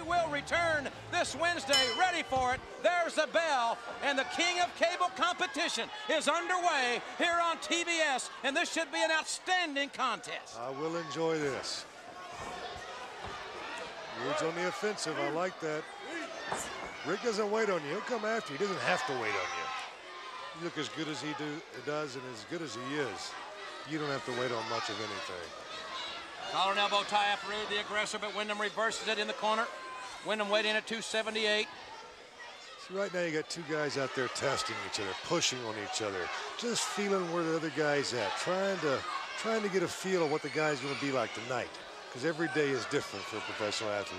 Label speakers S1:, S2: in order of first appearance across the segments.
S1: will return this Wednesday. Ready for it. There's the bell, and the king of cable competition is underway here on TBS, and this should be an outstanding contest.
S2: I will enjoy this. Rude's on the offensive. I like that. Rick doesn't wait on you. He'll come after you. He doesn't have to wait on you. You look as good as he does and as good as he is. You don't have to wait on much of anything.
S1: Collar and elbow tie up Rude, the aggressor, but Windham reverses it in the corner. Windham weighing in at 278.
S2: See, right now you got two guys out there testing each other, pushing on each other, just feeling where the other guy's at, trying to get a feel of what the guy's going to be like tonight, because every day is different for a professional athlete.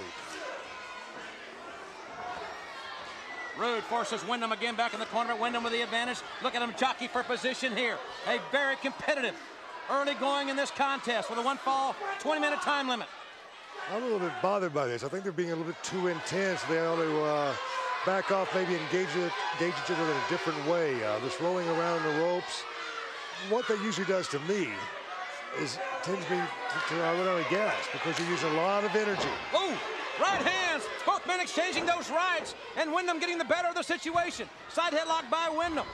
S1: Rude forces Windham again back in the corner. Windham with the advantage. Look at him jockey for position here. A very competitive early going in this contest with a one fall, 20-minute time limit.
S2: I'm a little bit bothered by this. I think they're being a little bit too intense. They ought to back off, maybe engage each other in a different way. This rolling around the ropes, what that usually does to me is tends me to run out of gas because you use a lot of energy.
S1: Oh, right hands. Both men exchanging those rights, and Windham getting the better of the situation. Side headlock by Windham.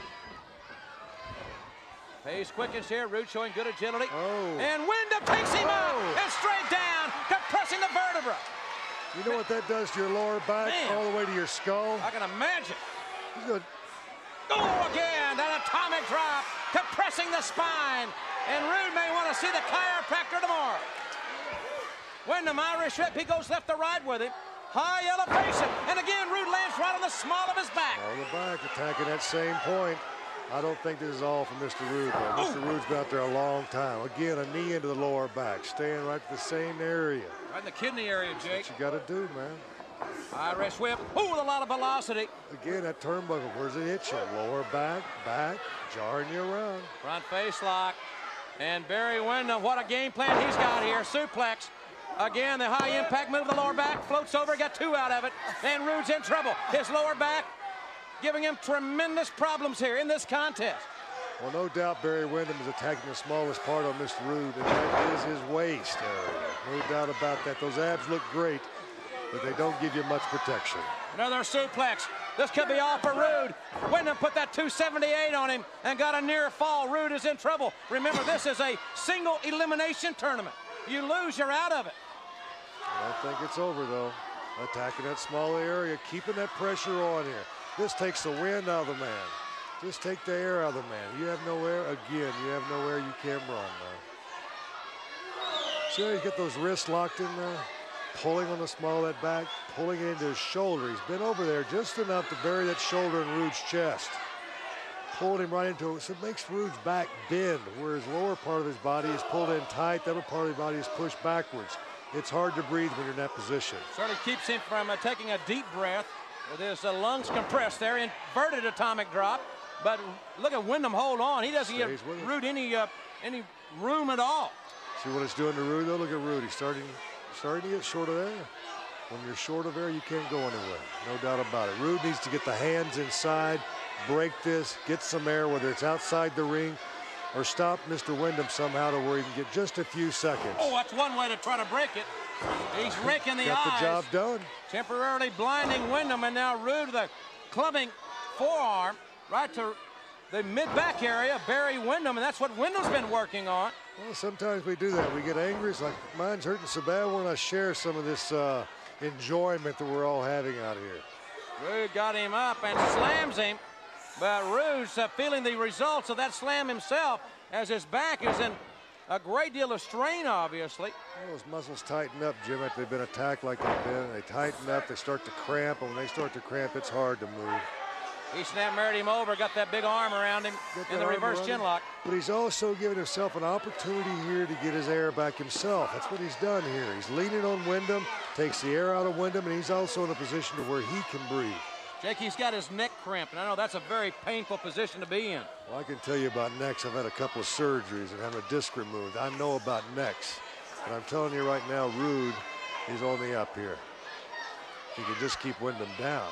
S1: Pace quickens here. Rude showing good agility.
S2: Oh.
S1: And Windham takes him out and straight down, compressing the vertebra.
S2: You know what that does to your lower back, all the way to your skull?
S1: I can imagine.
S2: He's good.
S1: Oh, again, that atomic drop, compressing the spine. And Rude may want to see the chiropractor tomorrow. Windham, Irish whip, he goes left to right with him. High elevation, and again, Rude lands right on the small of his back.
S2: On the back, attacking that same point. I don't think this is all from Mr. Rude, though. Mr. Rude's been out there a long time. Again, a knee into the lower back, staying right to the same area.
S1: Right in the kidney area, Jake.
S2: That's what you got to do, man.
S1: Irish whip, with a lot of velocity.
S2: Again, that turnbuckle, where's it hit you? Lower back, jarring you around.
S1: Front face lock. And Barry Windham, what a game plan he's got here. Suplex. Again, the high impact move to the lower back, floats over, got two out of it. And Rude's in trouble. His lower back giving him tremendous problems here in this contest.
S2: Well, no doubt Barry Windham is attacking the smallest part on Mr. Rude, and that is his waist area. No doubt about that. Those abs look great, but they don't give you much protection.
S1: Another suplex. This could be all for Rude. Windham put that 278 on him and got a near fall. Rude is in trouble. Remember, this is a single elimination tournament. You lose, you're out of it.
S2: I don't think it's over, though. Attacking that small area, keeping that pressure on here. This takes the wind out of the man. Just take the air out of the man. You have no air, again, you have no air, you can't run, man. See how you get those wrists locked in there? Pulling on the small of that back, pulling it into his shoulder. He's been over there just enough to bury that shoulder in Rude's chest. Pulled him right into it, so it makes Rude's back bend, where his lower part of his body is pulled in tight, the other part of his body is pushed backwards. It's hard to breathe when you're in that position.
S1: Certainly keeps him from taking a deep breath with his lungs compressed there, inverted atomic drop. But look at Windham hold on. He doesn't give Rude any room at all.
S2: See what it's doing to Rude, though? Look at Rude. He's starting to get short of air. When you're short of air, you can't go anywhere. No doubt about it. Rude needs to get the hands inside, break this, get some air, whether it's outside the ring, or stop Mr. Windham somehow to where he can get just a few seconds.
S1: Oh, that's one way to try to break it. He's raking the eyes.
S2: Got the job done.
S1: Temporarily blinding Windham, and now Rude with a clubbing forearm right to the mid-back area, Barry Windham, and that's what Windham's been working on.
S2: Well, sometimes we do that. We get angry. It's like, mine's hurting so bad, we're going to share some of this enjoyment that we're all having out here.
S1: Rude got him up and slams him, but Rude's feeling the results of that slam himself as his back is in a great deal of strain, obviously.
S2: Well, those muscles tighten up, Jim, after they've been attacked like they've been. They tighten up, they start to cramp, and when they start to cramp, it's hard to move.
S1: He married him over, got that big arm around him in the reverse chin lock.
S2: But he's also giving himself an opportunity here to get his air back himself. That's what he's done here. He's leaning on Windham, takes the air out of Windham, and he's also in a position to where he can breathe.
S1: Jake, he's got his neck cramped, and I know that's a very painful position to be in.
S2: Well, I can tell you about necks. I've had a couple of surgeries and having a disc removed. I know about necks. But I'm telling you right now, Rude is on the up here. He can just keep Windham down.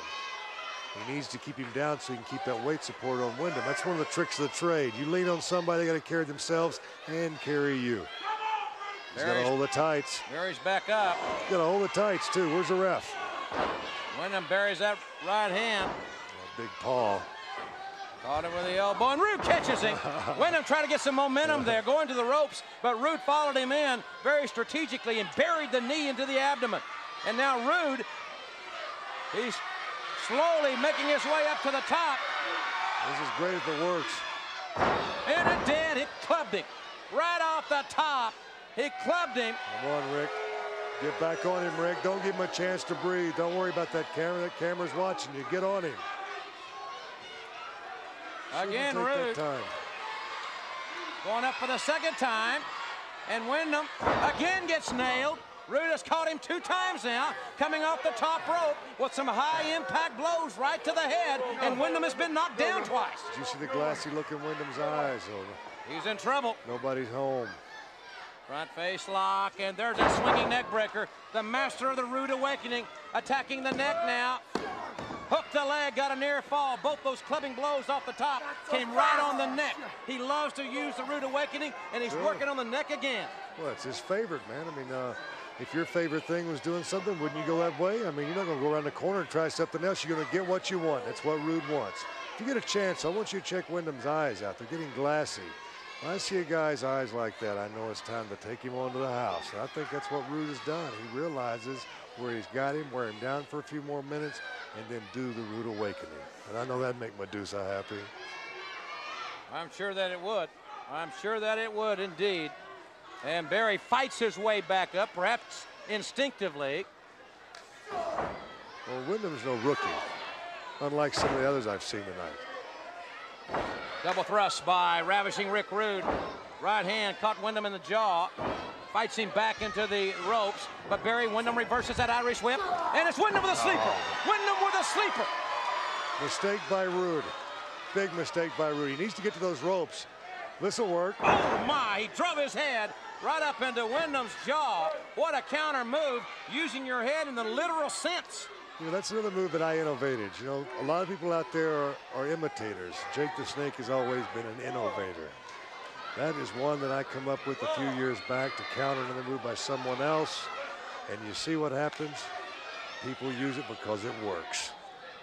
S2: He needs to keep him down so he can keep that weight support on Windham. That's one of the tricks of the trade. You lean on somebody, they got to carry themselves and carry you. He's got to hold the tights.
S1: Barry's back up.
S2: He's got to hold the tights, too. Where's the ref?
S1: Windham buries that right hand.
S2: Big Paul.
S1: Caught him with the elbow, and Rude catches him. Windham trying to get some momentum there, going to the ropes, but Rude followed him in very strategically and buried the knee into the abdomen. And now Rude, he's slowly making his way up to the top.
S2: This is great if it works.
S1: And it did. It clubbed him right off the top. He clubbed him.
S2: Come on, Rick. Get back on him, Rick. Don't give him a chance to breathe. Don't worry about that camera. That camera's watching you. Get on him.
S1: Again, Rude going up for the second time, and Windham again gets nailed. Rude has caught him 2 times now, coming off the top rope with some high-impact blows right to the head, and Windham has been knocked down twice.
S2: Did you see the glassy look in Wyndham's eyes?
S1: He's in trouble.
S2: Nobody's home.
S1: Front face lock, and there's a swinging neck breaker. The master of the Rude Awakening attacking the neck now. Hooked the leg, got a near fall. Both those clubbing blows off the top came right on the neck. He loves to use the Rude Awakening, and he's working on the neck again.
S2: Well, it's his favorite, man. I mean, if your favorite thing was doing something, wouldn't you go that way? I mean, you're not going to go around the corner and try something else. You're going to get what you want. That's what Rude wants. If you get a chance, I want you to check Wyndham's eyes out. They're getting glassy. When I see a guy's eyes like that, I know it's time to take him on to the house. And I think that's what Rude has done. He realizes where he's got him, wear him down for a few more minutes, and then do the Rude Awakening. And I know that'd make Medusa happy.
S1: I'm sure that it would. I'm sure that it would indeed. And Barry fights his way back up, perhaps instinctively.
S2: Well, Wyndham's no rookie, unlike some of the others I've seen tonight.
S1: Double thrust by ravishing Rick Rude. Right hand caught Windham in the jaw. Fights him back into the ropes, but Barry Windham reverses that Irish whip, and it's Windham with a sleeper. Windham with a sleeper.
S2: Mistake by Rude. Big mistake by Rude. He needs to get to those ropes. This'll work.
S1: Oh my, he drove his head right up into Wyndham's jaw. What a counter move, using your head in the literal sense.
S2: You know, that's another move that I innovated. You know, a lot of people out there are imitators. Jake the Snake has always been an innovator. That is one that I come up with a few years back to counter another move by someone else. And you see what happens? People use it because it works.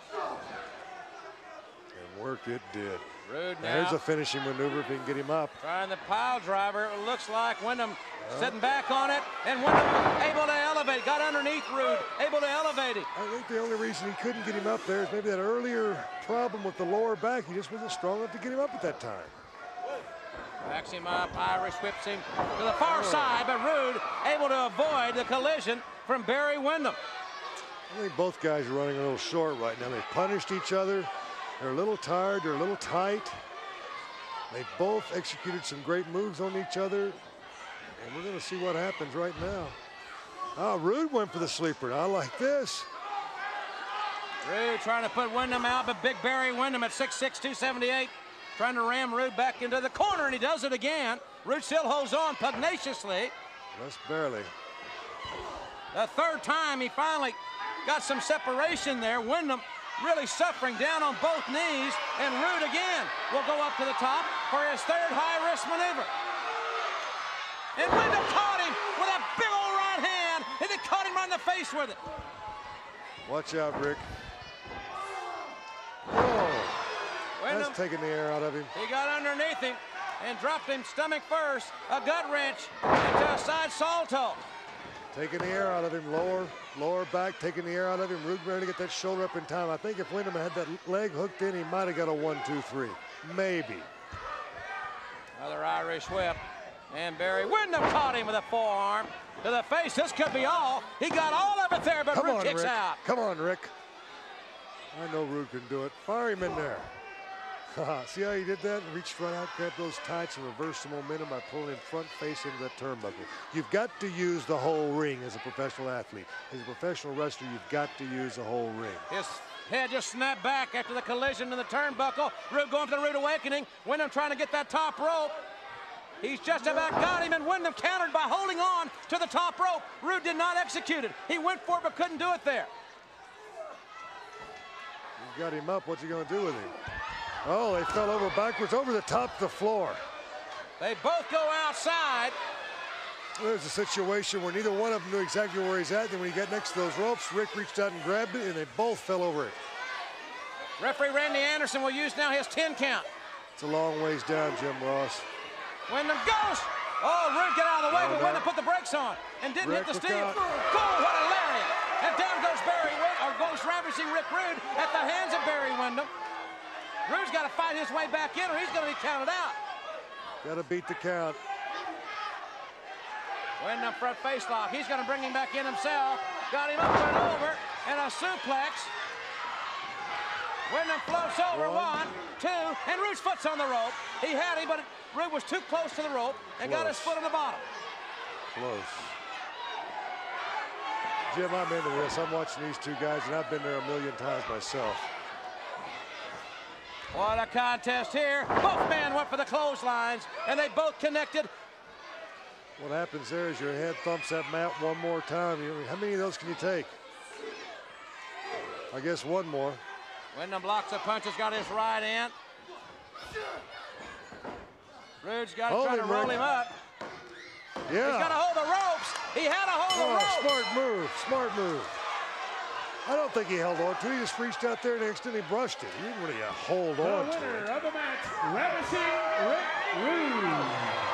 S2: And work it did.
S1: Rude now.
S2: Here's a finishing maneuver if he can get him up.
S1: Trying the pile driver. It looks like Windham sitting back on it, and Windham able to elevate. Got underneath Rude, able to elevate him.
S2: I think the only reason he couldn't get him up there is maybe that earlier problem with the lower back. He just wasn't strong enough to get him up at that time.
S1: Backs him up, Irish whips him to the far side, but Rude able to avoid the collision from Barry Windham.
S2: I think both guys are running a little short right now. They've punished each other. They're a little tired, they're a little tight. They both executed some great moves on each other. And we're gonna see what happens right now. Oh, Rude went for the sleeper. I like this.
S1: Rude trying to put Windham out, but big Barry Windham at 6'6", 278. Trying to ram Rude back into the corner, and he does it again. Rude still holds on pugnaciously.
S2: Just barely.
S1: The third time he finally got some separation there. Windham really suffering down on both knees, and Rude again will go up to the top for his third high-risk maneuver. And Windham caught him with a big old right hand, and he caught him right in the face with it.
S2: Watch out, Rick. Oh,
S1: Windham,
S2: that's taking the air out of him.
S1: he got underneath him and dropped him stomach first, a gut wrench into a side salto.
S2: Taking the air out of him, lower back, taking the air out of him. Rude ready to get that shoulder up in time. I think if Windham had that leg hooked in, he might have got a 1, 2, 3. Maybe.
S1: Another Irish whip. And Barry Windham caught him with a forearm to the face. This could be all. He got all of it there, but Rude kicks
S2: Rick.
S1: out.
S2: Come on, Rick. I know Rude can do it. Fire him in there. See how he did that? Reached right out, grabbed those tights, and reversed the momentum by pulling him front face into that turnbuckle. You've got to use the whole ring as a professional athlete. As a professional wrestler, you've got to use the whole ring.
S1: His head just snapped back after the collision in the turnbuckle. Rude going for the Rude Awakening. Windham trying to get that top rope. He's just about got him, and Windham countered by holding on to the top rope. Rude did not execute it. He went for it, but couldn't do it there.
S2: He's got him up. What's he going to do with him? Oh, they fell over backwards, over the top of the floor.
S1: They both go outside.
S2: There's a situation where neither one of them knew exactly where he's at. Then when he got next to those ropes, Rick reached out and grabbed it, and they both fell over it.
S1: Referee Randy Anderson will use now his 10 count.
S2: It's a long ways down, Jim Ross.
S1: Wyndham goes. Oh, Rude got out of the way, but Wyndham put the brakes on and didn't hit the steel. Oh, what a lariat. And down goes goes ravishing Rick Rude at the hands of Barry Windham. Rude's got to fight his way back in or he's going to be counted out.
S2: Got to beat the count.
S1: Windham front face lock. He's going to bring him back in himself. Got him up and over, and a suplex. Windham floats over, 1, 2, and Rude's foot's on the rope. He had him, but Rude was too close to the rope and got his foot on the bottom.
S2: Close. Jim, I'm into this. I'm watching these two guys, and I've been there a million times myself.
S1: What a contest here. Both men went for the clotheslines, and they both connected.
S2: What happens there is your head thumps that mat one more time. How many of those can you take? I guess one more.
S1: Windham blocks the punches, got his right in. Rude's got to try to roll him up.
S2: Yeah.
S1: He's got to hold the ropes. He had to hold the ropes.
S2: Smart move, smart move. I don't think he held on to it. He just reached out there and instantly brushed it. He didn't really hold on to it.
S3: The winner of the match, ravishing Rick Rude.